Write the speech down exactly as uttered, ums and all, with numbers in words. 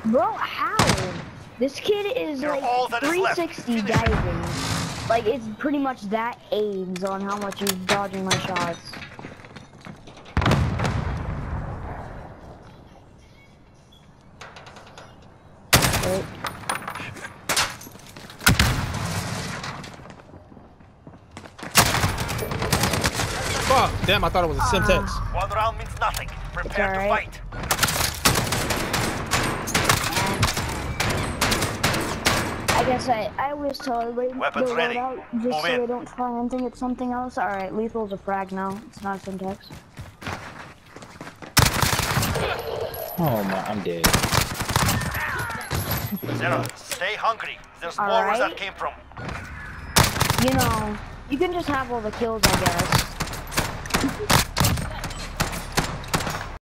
Bro, how? This kid is You're like all that is three left. sixty Finish it. diving. Like, it's pretty much that aids on how much he's dodging my shots. Wait. Fuck! Damn, I thought it was a Simtex. One round means nothing. Prepare to alright. fight. I guess I, I always tell everybody Weapons to ready. load out just Move so in. they don't try and think it's something else. Alright, lethal's a frag now. It's not a Simtex. Oh my, I'm dead. Zero, stay hungry. There's All more where that right. came from. You know, you can just have all the kills, I guess.